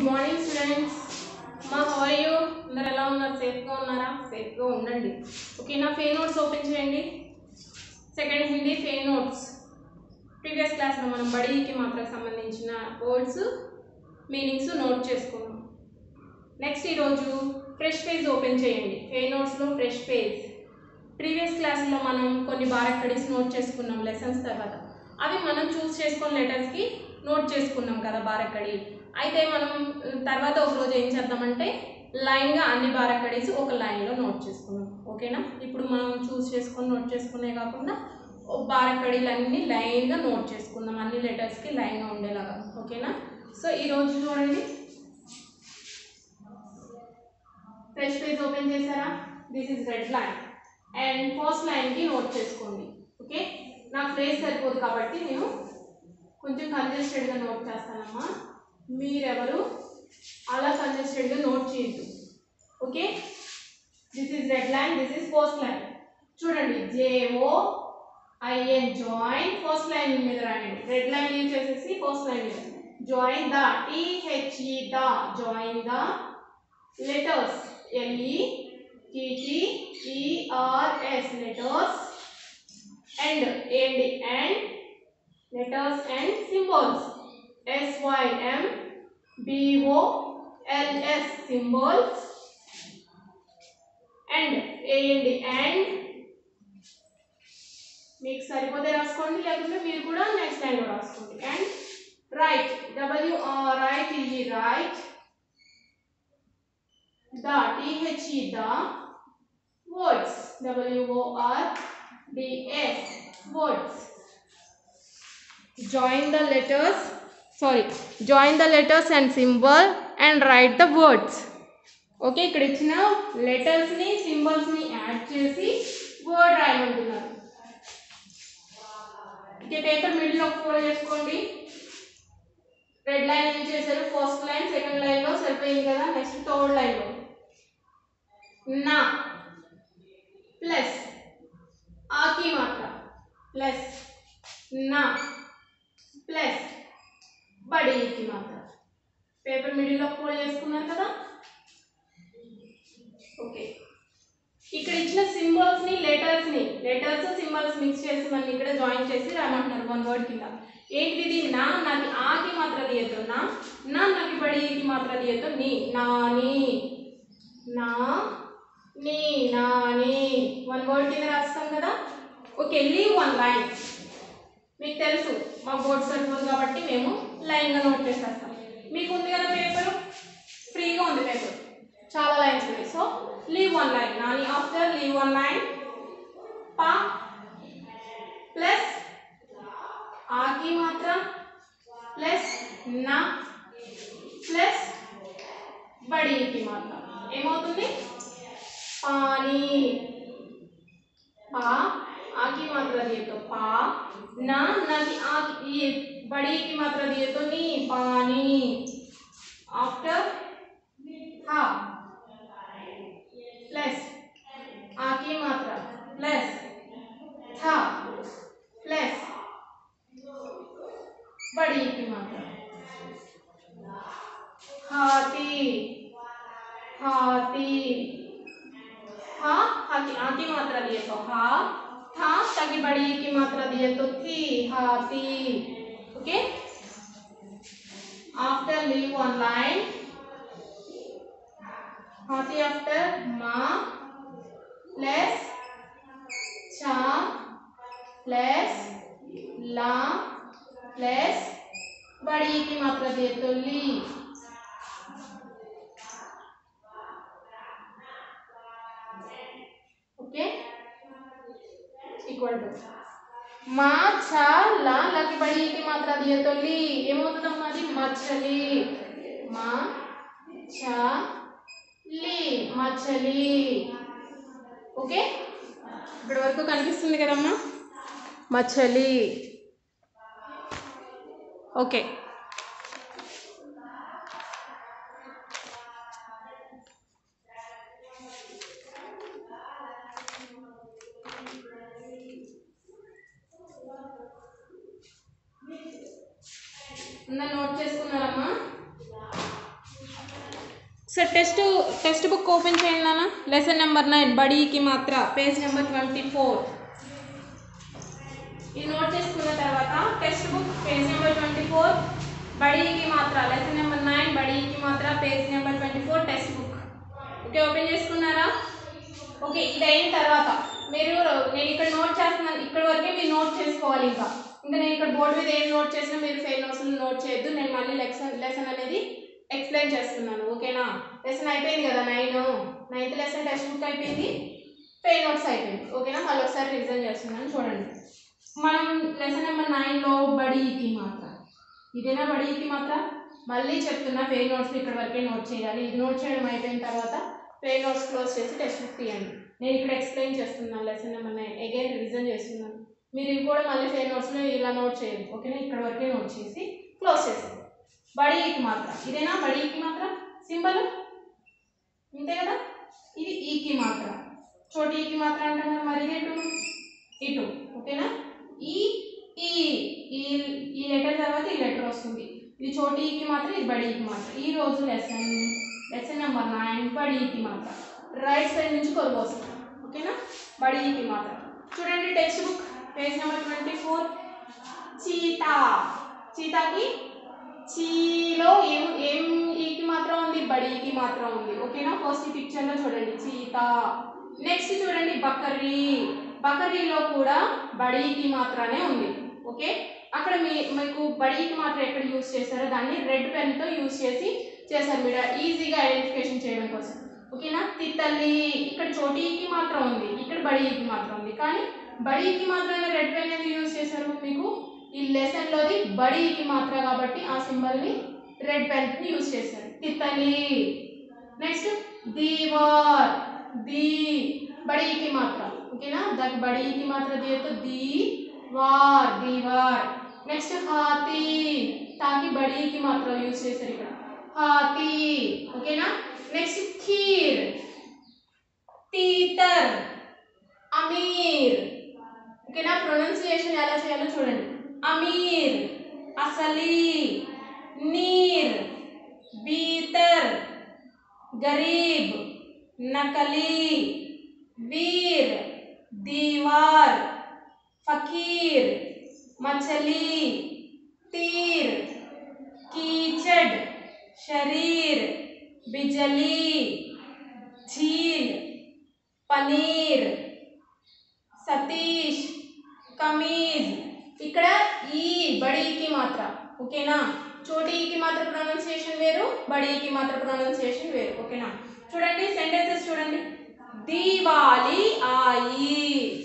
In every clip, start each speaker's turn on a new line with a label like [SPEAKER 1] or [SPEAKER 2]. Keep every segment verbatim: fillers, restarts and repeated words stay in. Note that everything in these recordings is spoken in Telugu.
[SPEAKER 1] Morning students. మా హౌ ఆర్ యూ? అందరు ఎలా ఉన్నారు? సేఫ్గా ఉన్నారా? సేఫ్గా ఉండండి. ఓకేనా? ఫే నోట్స్ ఓపెన్ చేయండి. Second Hindi fair notes. Previous క్లాస్లో మనం బడికి మాత్రం సంబంధించిన వర్డ్స్ మీనింగ్స్ నోట్ చేసుకున్నాం. నెక్స్ట్ ఈరోజు ఫ్రెష్ పేజ్ ఓపెన్ చేయండి. Fair నోట్స్లో fresh page. ప్రీవియస్ క్లాస్లో మనం కొన్ని బారక్కడీస్ నోట్ చేసుకున్నాం లెసన్స్ తర్వాత. అవి మనం చూస్ చేసుకున్న లెటర్స్కి నోట్ చేసుకున్నాం కదా బారక్కడి. అయితే మనం తర్వాత ఒక రోజు ఏం చేద్దామంటే లైన్గా అన్ని బారక్కడీస్ ఒక లైన్లో నోట్ చేసుకున్నాం. ఓకేనా? ఇప్పుడు మనం చూస్ చేసుకొని నోట్ చేసుకునే కాకుండా బారక్కడీలన్నీ లైన్గా నోట్ చేసుకుందాం, అన్ని లెటర్స్కి లైన్గా ఉండేలాగా. ఓకేనా? సో ఈరోజు చూడండి, ఫ్రెష్ పేజ్ ఓపెన్ చేశారా? This is red line and first లైన్కి నోట్ చేసుకోండి. ఓకే, నాకు ఫ్రేజ్ సరిపోదు కాబట్టి నేను కొంచెం కంజెస్టెడ్గా నోట్ చేస్తానమ్మా. మీరెవరు అలా కంజెస్టెడ్గా నోట్ చేయొద్దు. Okay, this is red line, this is first line. చూడండి, J O I N join first line మీద రాయండి. రెడ్ లైన్ యూజ్ చేసేసి ఫస్ట్ లైన్ మీద join the T H E the join the letters L E T T E R S letters and and and letters and symbols S Y M B O L S symbols and and and మీకు సరిపోతే రాసుకోండి, లేకపోతే మీరు కూడా నెక్స్ట్ లైన్ లో రాసుకోండి. And write W R write E write the T H E the words W O R D S words. Join the letters sorry join the letters and symbol and write the words. Okay, ఇక్కడ ఇచ్చిన లెటర్స్ ని సింబల్స్ ని యాడ్ చేసి వర్డ్ రాయమంటున్నారు. ఓకే, పేపర్ మిడిల్ లో ఫోల్డ్ చేసుకోండి. రెడ్ లైన్ ఏం చేశారు? ఫస్ట్ లైన్ సెకండ్ లైన్ లో సరిపోయింది కదా. నెక్స్ట్ థర్డ్ లైన్ లో నా ప్లస్ ఆకి మాత్ర ప్లస్ నా ప్లస్ బడికి మాత్ర. పేపర్ మిడిల్లో ఫోల్డ్ చేసుకున్నారు కదా. ఓకే, ఇక్కడ ఇచ్చిన సింబల్స్ ని లెటర్స్ ని లెటర్స్ సింబల్స్ మిక్స్ చేసి మనం ఇక్కడ జాయిన్ చేసి రాయమంటున్నారు వన్ వర్డ్ కింద. ఏంటిది? నా నాకి ఆకి మాత్ర దియతో నా నా నాకి బడికి మాత్ర దియతో నీ నాని నా నీ నాని వన్ వర్డ్ కింద రాస్తాం కదా. Okay, leave one line. మీకు తెలుసు మా బోర్డ్ సరిపోదు కాబట్టి మేము లైన్గా నోట్ చేసేస్తాం. మీకు ఉంది కదా పేపర్, ఫ్రీగా ఉంది పేపర్, చాలా లైన్స్ ఉన్నాయి. So leave one line. నాని ఆఫ్టర్ లీవ్ వన్ లైన్ పా ప్లస్ ఆకి మాత్ర ప్లస్ నా ప్లస్ బడికి మాత్ర ఏమవుతుంది? పానీ. पा आकी मात्रा दिए तो पा ना ना की आ ये बड़ी की मात्रा दिए तो नी पानी. आफ्टर हा प्लस आकी मात्रा प्लस था प्लस बड़ी की मात्रा हाथी हाथी हा हा की आकी मात्रा दिए तो हा था ताकि बड़ी की मात्रा दिए तो थी हाथी. Okay, after leave one line हाथी आफ्टर मा प्लस चा प्लस ला प्लस बड़ी की मात्रा दिए तो ली. ओके, ఈక్వల్ టు మా ఛా లా లకి బడి की మాత్ర दिए तो ली ఏమవుతుందమ్మా? అది మచ్చలి. మా ఛా లి మచ్చలి. ఓకే, ఇప్పటి వరకు కనిపిస్తుంది కదమ్మా మచ్చలి. ఓకే, నోట్ చేసుకున్నారమ్మా? Sir test textbook open చేయండి నాన్న లెసన్ నెంబర్ నైన్ బడి కి మాత్ర పేజ్ నెంబర్ ట్వంటీ ఫోర్ ఈ నోట్ చేసుకున్న తర్వాత textbook page number twenty four బడి కి మాత్ర లెసన్ నెంబర్ నైన్ బడి కి మాత్ర page number twenty four textbook okay open చేసుకున్నారా ఓకే ఇది అయిన తర్వాత మీరు నేను ఇక్కడ నోట్ చేస్తున్నాను ఇక్కడ వరకే మీరు నోట్ చేసుకోవాలి ఇంకా ఇంకా నేను ఇక్కడ బోర్డు మీద ఏం నోట్ చేసినా మీరు ఫెయిల్ నోట్స్లో నోట్ చేయొద్దు నేను మళ్ళీ లెసన్ లెసన్ అనేది ఎక్స్ప్లెయిన్ చేస్తున్నాను ఓకేనా లెసన్ అయిపోయింది కదా nine ninth lesson textbook అయిపోయింది ఫెయిల్ నోట్స్ అయిపోయింది ఓకేనా మళ్ళీ ఒకసారి రివిజన్ చేస్తున్నాను చూడండి మనం లెసన్ నెంబర్ నైన్లో బడికి మాత్ర ఇదేనా బడికి మాత్ర మళ్ళీ చెప్తున్నా ఫెయిల్ నోట్స్ ఇక్కడ వరకే నోట్ చేయాలి ఇది నోట్ చేయడం అయిపోయిన తర్వాత ఫెయిల్ నోట్స్ క్లోజ్ చేసి టెక్స్ట్ బుక్ తీయండి నేను ఇక్కడ ఎక్స్ప్లెయిన్ చేస్తున్నాను lesson number nine again revision చేస్తున్నాను మీరు ఇవి కూడా మళ్ళీ ఫెయిల్ నోట్స్లో ఇలా నోట్ చేయండి ఓకేనా ఇక్కడ వరకే నోట్ చేసి క్లోజ్ చేసేది బడికి మాత్ర ఇదేనా బడికి మాత్ర సింబల్ అంతే కదా ఇది ఈకి మాత్ర చోటి ఈకి మాత్ర అంటున్నారు మరి ఇది ఎటు ఇటు ఓకేనా ఈ ఈ ఈ లెటర్ తర్వాత ఈ లెటర్ వస్తుంది ఇది చోటి ఈకి మాత్ర ఇది బడికి మాత్ర ఈ రోజు లెసన్ లెసన్ నెంబర్ నైన్ బడికి మాత్ర రైట్ సైడ్ నుంచి కొరకు వస్తుంది ఓకేనా బడికి మాత్ర చూడండి textbook page number twenty four చీతా చీతాకి చీలో ఏం ఏం ఈకి మాత్రం ఉంది బడికి మాత్రం ఉంది ఓకేనా ఫస్ట్ పిక్చర్లో చూడండి చీతా నెక్స్ట్ చూడండి బకరీ బకరీలో కూడా బడికి మాత్రమే ఉంది ఓకే అక్కడ మీ మీకు బడికి మాత్రం ఎక్కడ యూజ్ చేశారో దాన్ని రెడ్ పెన్తో యూజ్ చేసి చేశారు మీరు ఈజీగా ఐడెంటిఫికేషన్ చేయడం కోసం ఓకేనా తిత్తలి ఇక్కడ చోటీకి మాత్రం ఉంది ఇక్కడ బడికి మాత్రం ఉంది కానీ బడికి మాత్రమే రెడ్ పెన్ అనేది యూజ్ చేశారు మీకు ఈ లెసన్లోది బడికి మాత్ర కాబట్టి ఆ సింబల్ని రెడ్ పెన్ని యూజ్ చేశారు తిత్తలి నెక్స్ట్ దీవార్ दी बड़ी की मात्रा ओके ना द बड़ी की मात्रा दिए तो दीवार दीवार नेक्स्ट हाथी ताकि बड़ी की मात्रा यूज చేశారు ఇక్కడ हाथी ओके ना नेक्स्ट खीर तीतर अमीर ओके ना ప్రొనౌన్సియేషన్ ఎలా చేయాలో చూడండి అమీర్ అసలీ నీర్ బీతర్ गरीब नकली वीर दीवार फकीर मछली तीर कीचड़ शरीर बिजली झील पनीर सतीश कमीज ఇక్కడ ఈ బడికి మాత్ర ఓకేనా చోటీకి మాత్ర ప్రొనౌన్సియేషన్ వేరు బడికి మాత్ర ప్రొనౌన్సియేషన్ వేరు ఓకేనా చూడండి సెంటెన్సెస్ చూడండి దీవాలి आई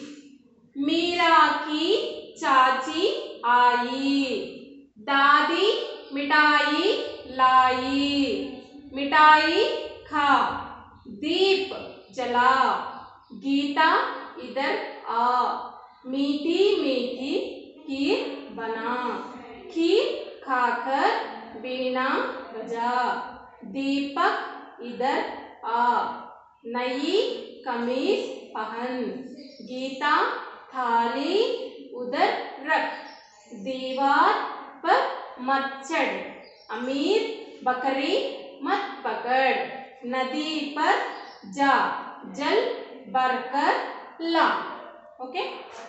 [SPEAKER 1] मीरा की चाची आई दादी मिठाई लाई मिठाई खा दीप जला गीता इधर आ मीठी मीठी खीर बना खीर खाकर बीना बजा दीपक इधर आ नई कमीज पहन गीता थाली उधर रख दीवार पर मत चढ़ अमीर बकरी मत पकड़ नदी पर जा जल भरकर ला ओके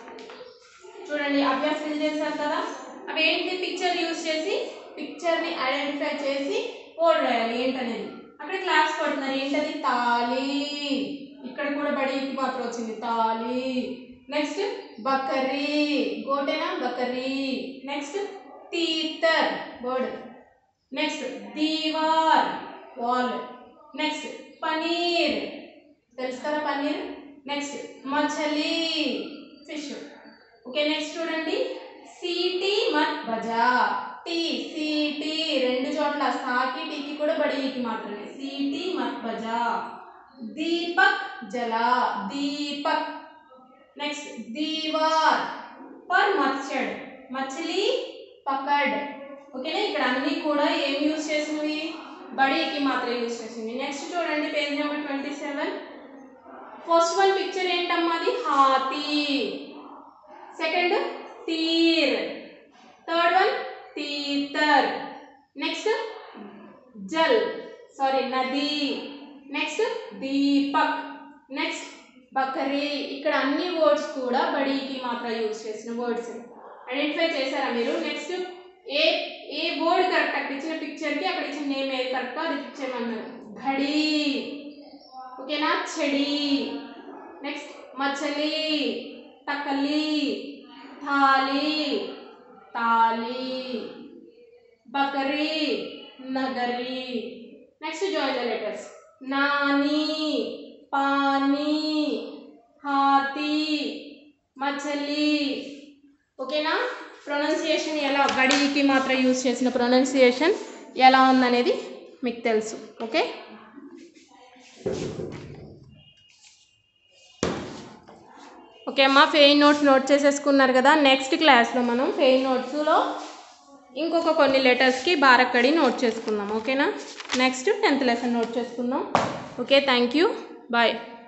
[SPEAKER 1] చూడండి అభ్యాసం ఫిల్ చేశారు కదా అవి ఏంటి పిక్చర్ యూజ్ చేసి పిక్చర్ని ఐడెంటిఫై చేసి కోడ్ రాయాలి ఏంటనేది అక్కడ క్లాస్ కొడుతున్నారు ఏంటది తాలి ఇక్కడ కూడా బడికి మాత్రం వచ్చింది తాలి నెక్స్ట్ బకరీ గోటేనా బకరీ నెక్స్ట్ తీతర్ బర్డ్ నెక్స్ట్ దీవార్ వాల్ నెక్స్ట్ పనీర్ తెలుసు కదా పనీర్ నెక్స్ట్ మछली ఫిష్ ఓకే నెక్స్ట్ చూడండి సీటీ మత్ బజా టీ సీటీ రెండు చోట్ల సాకి టీకి కూడా బడికి మాత్రమే సీటీ మత్ బజా దీపక్ జలా దీపక్ నెక్స్ట్ దీవార్ పర్ మత్ చढ़ మछली పకడ్ ఓకేనా ఇక్కడ అన్ని కూడా ఏం యూజ్ చేసింది బడికి మాత్రం యూజ్ చేసింది నెక్స్ట్ చూడండి page number twenty seven first one picture ఏంటమ్మా అది హాతీ సెకండ్ తీర్ థర్డ్ వన్ तीतर नेक्स्ट जल సారీ నది. నెక్స్ట్ దీపక్. నెక్స్ట్ బకరీ. ఇక్కడ అన్ని వర్డ్స్ కూడా బడికి మాత్రం యూజ్ చేసిన వర్డ్స్ ఐడెంటిఫై చేశారా మీరు? నెక్స్ట్ ఏ ఏ వర్డ్ కరెక్ట్ అక్కడ ఇచ్చిన పిక్చర్కి అక్కడ ఇచ్చిన నేమ్ ఏది కరెక్టో అది ఇచ్చేయమన్నారు. ఘడి. ఓకేనా? చెడి. నెక్స్ట్ మచలి, తకలి, థాలి, తాలి, బకరీ, నగరి. Next join the letters. నాని, పానీ, హాతి, మచలి. ఓకేనా? ప్రొనౌన్సియేషన్ ఎలా గడికి మాత్రం యూజ్ చేసిన ప్రొనౌన్సియేషన్ ఎలా ఉందనేది మీకు తెలుసు. ఓకే, ఓకే అమ్మా, ఫెయిన్ నోట్స్ నోట్ చేసేసుకున్నారు కదా. నెక్స్ట్ క్లాస్లో మనం ఫెయిన్ నోట్స్లో ఇంకొక కొన్ని లెటర్స్కి బారక్కడి నోట్ చేసుకుందాం. ఓకేనా? నెక్స్ట్ టెన్త్ లెసన్ నోట్ చేసుకుందాం. Okay, thank you, bye.